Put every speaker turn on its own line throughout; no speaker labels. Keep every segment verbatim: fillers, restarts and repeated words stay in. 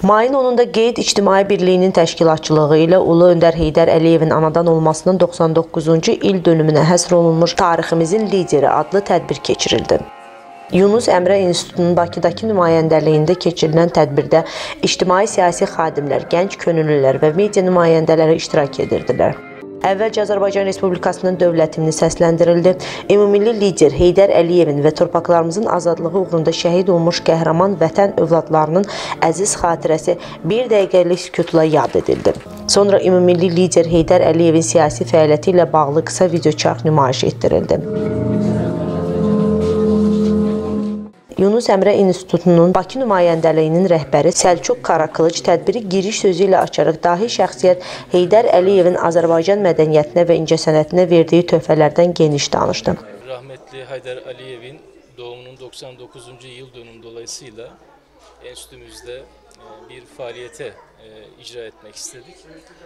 Mayın onunda Qeyd İctimai Birliyinin təşkilatçılığı ilə Ulu Öndər Heydər Əliyevin anadan olmasının doxsan doqquzuncu il dönümünə həsr olunmuş Tariximizin Lideri adlı tədbir keçirildi. Yunus Əmrə İnstitutunun Bakıdakı nümayəndəliyində keçirilən tədbirdə ictimai-siyasi xadimlər, gənc könüllülər və media nümayəndələri iştirak edirdilər. Əvvəlcə Azərbaycan Respublikasının dövlət himni səsləndirildi. Ümumilli lider Heydər Əliyevin və torpaqlarımızın azadlığı uğrunda şəhid olmuş qəhrəman vətən övladlarının əziz xatirəsi bir dəqiqəlik sükutla yad edildi. Sonra ümumilli lider Heydər Əliyevin siyasi fəaliyyəti ilə bağlı qısa videoçarx nümayiş etdirildi. Yunus Əmrə İnstitutunun Bakı nümayəndəliyinin rəhbəri Səlcuq Qarakılıc tədbiri giriş sözü ilə açaraq dahi şəxsiyyət Heydər Əliyevin Azərbaycan mədəniyyətinə və incəsənətinə verdiyi töhfələrdən geniş danışdı.
Rahmetli Heydər Əliyevin doğumunun doxsan doqquzuncu yıl dönümü dolayısıyla enstitümüzde bir faaliyete icra etmek istedik.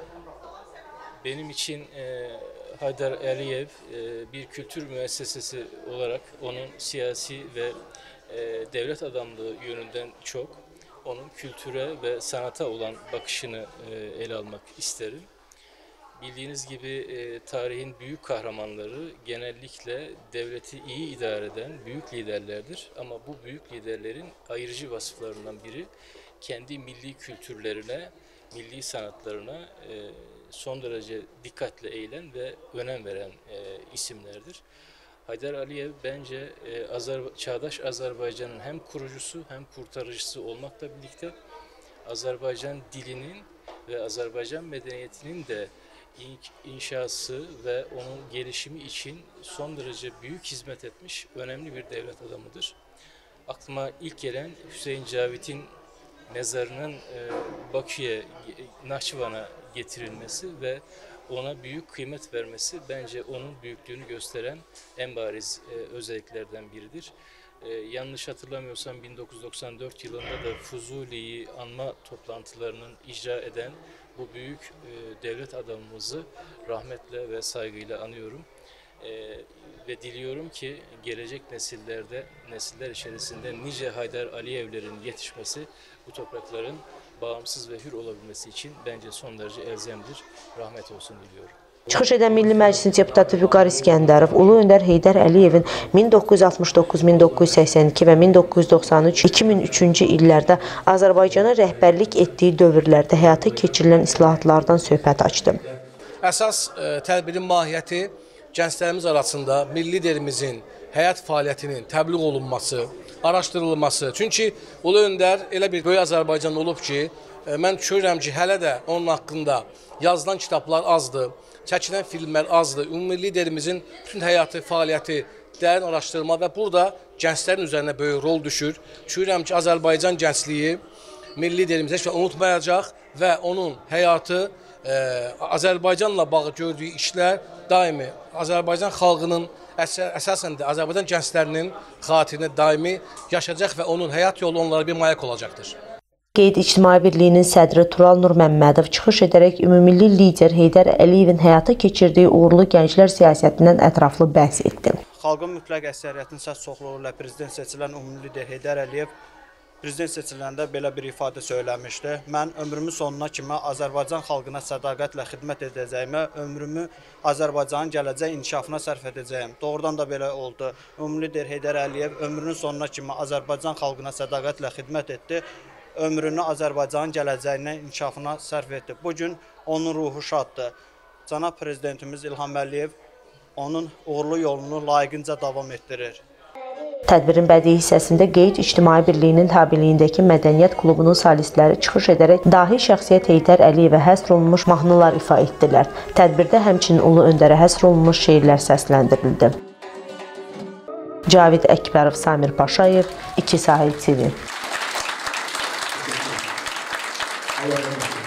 Benim için Heydər Əliyev bir kültür müessesesi olarak onun siyasi ve devlet adamlığı yönünden çok onun kültüre ve sanata olan bakışını ele almak isterim. Bildiğiniz gibi tarihin büyük kahramanları genellikle devleti iyi idare eden büyük liderlerdir. Ama bu büyük liderlerin ayırıcı vasıflarından biri kendi milli kültürlerine, milli sanatlarına son derece dikkatle eğilen ve önem veren isimlerdir. Heydər Əliyev bence e, Azər çağdaş Azerbaycan'ın hem kurucusu hem kurtarıcısı olmakla birlikte Azerbaycan dilinin ve Azerbaycan medeniyetinin de inşası ve onun gelişimi için son derece büyük hizmet etmiş önemli bir devlet adamıdır. Aklıma ilk gelen Hüseyin Cavit'in mezarının e, Bakü'ye, Nahçıvan'a getirilmesi ve ona büyük kıymet vermesi bence onun büyüklüğünü gösteren en bariz e, özelliklerden biridir. E, yanlış hatırlamıyorsam bin dokuz yüz doksan dört yılında da Fuzuli'yi anma toplantılarının icra eden bu büyük e, devlet adamımızı rahmetle ve saygıyla anıyorum. E, ve diliyorum ki gelecek nesillerde, nesiller içerisinde nice Heydər Əliyevlerin yetişmesi bu toprakların bağımsız ve hür olabilmesi için bence son derece elzemdir. Rahmet olsun diliyorum.
Çıxış edən Milli Məclisin deputatı Vüqar İskəndərov Ulu Öndər Heydər Əliyevin min doqquz yüz altmış doqquz min doqquz yüz səksən iki və min doqquz yüz doxsan üç iki min üçüncü illərdə Azərbaycana rəhbərlik etdiyi dövrlərdə həyata keçirilən islahatlardan söhbət açdı.
Əsas e, tədbirin mahiyyəti gənclərimiz arasında milli liderimizin həyat fəaliyyətinin təbliğ olunması, araşdırılması. Çünki Ulu Öndər elə bir böyük Azərbaycan olub ki, e, mən düşünürəm ki, hələ də onun haqqında yazılan kitablar azdır, çəkilən filmlər azdır. Ümumi liderimizin bütün həyatı, fəaliyyəti dərin araşdırılma və burada gənclərin üzərinə böyük rol düşür. Düşünürəm ki, Azərbaycan gəncliyi milli liderimizi heç unutmayacaq və onun həyatı, e, Azərbaycanla bağlı gördüyü işlər daimi Azərbaycan xalqının əsasən də Azərbaycan gənclərinin xatirinə daimi yaşayacaq və onun həyat yolu onlara bir mayak olacaqdır.
Qeyd İctimai Birliyinin sədri Tural Nurməmmədov çıxış edərək ümumilli lider Heydər Əliyevin həyata keçirdiyi uğurlu gənclər siyasətindən ətraflı bəhs etdi.
Xalqın mütləq əksəriyyətinin səs çoxluğu ilə prezident seçilən ümumilli lider Heydər Əliyev prezident seçiləndə belə bir ifadə söyləmişdi. Mən ömrümün sonuna kimi Azərbaycan xalqına sədaqətlə xidmət edəcəyimə, ömrümü Azərbaycanın gələcək inkişafına sərf edəcəyim. Doğrudan da belə oldu. Ümumilli lider Heydər Əliyev ömrünün sonuna kimi Azərbaycan xalqına sədaqətlə xidmət etdi. Ömrünü Azərbaycanın gələcəyinə, inkişafına sərf etdi. Bugün onun ruhu şaddır. Cənab Prezidentimiz İlham Əliyev onun uğurlu yolunu layiqincə davam etdirir.
Tədbirin bədii hissəsində Qeyd İctimai Birliyinin tabeliyindəki Mədəniyyət Klubunun solistləri çıxış edərək dahi şəxsiyyət Heydər Əliyevə həsr olunmuş mahnılar ifa etdilər. Tədbirdə həmçinin Ulu Öndərə həsr olunmuş şeirlər səsləndirildi. Cavid Əkbərov, Samir Paşayev, İki Sahil T V.